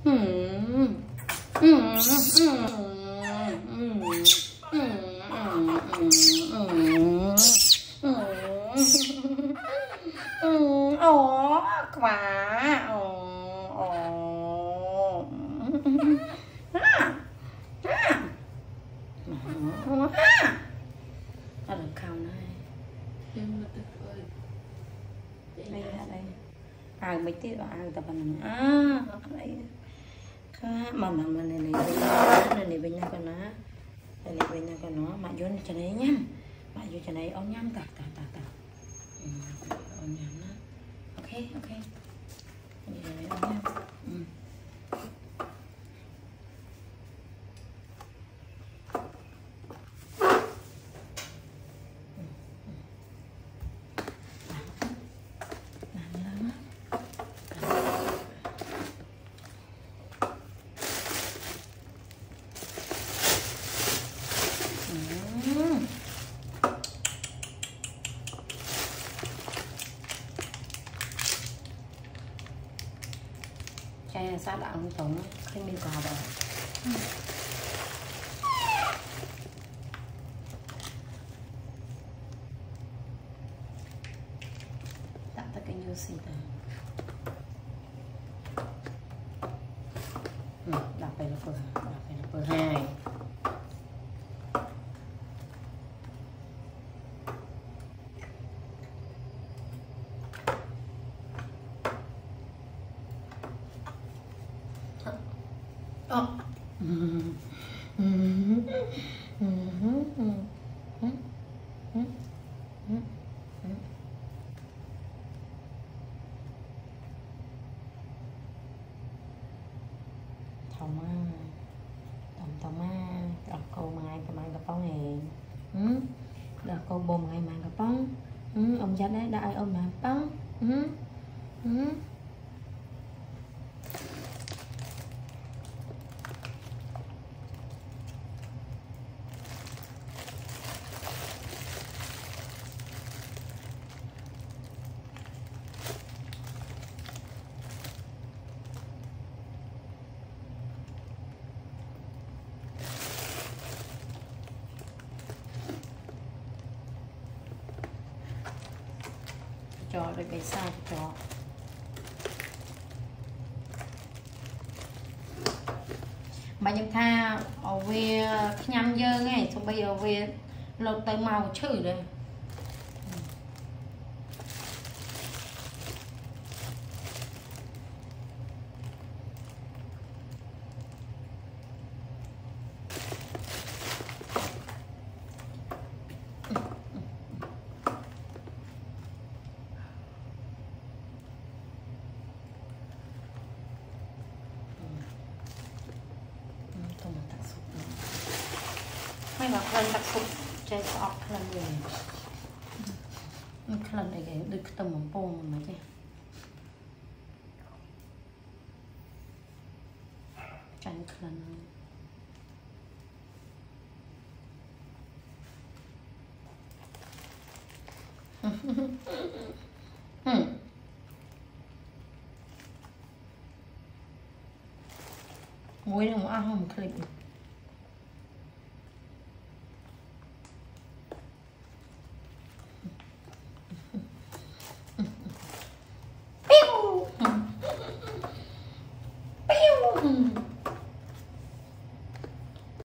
Ồ, quá. Nó được không này. Đây là đây. Mấy tí vào tập mình đây. Mà này bên nhau con nó. Đây là bên nhau con nó mà vô cho này nhắm. Mà vô cho này ông nhắm ta. Ông nhắm đó. Ok. Vậy là ông nhắm. Chai sát đã không sống khi mình cò vào tạm tất cái như xịt đọc về là vừa 2 đọc câu mai cái bóng này đọc câu bồn ngày mang cái bóng ông dắt đấy đại ông làm bóng cho được cái sai cho bà nhầm tha ở về nhằm dơ ngay xong bây giờ về lột tới màu chữ đâyไม่บอกคนตักสุกใจสอบคลันเลยมันคลันอะไรกันดึกตะหมงโป่งมาใช่ใจคลันมุ้ยหนูอ้าวผมคลิป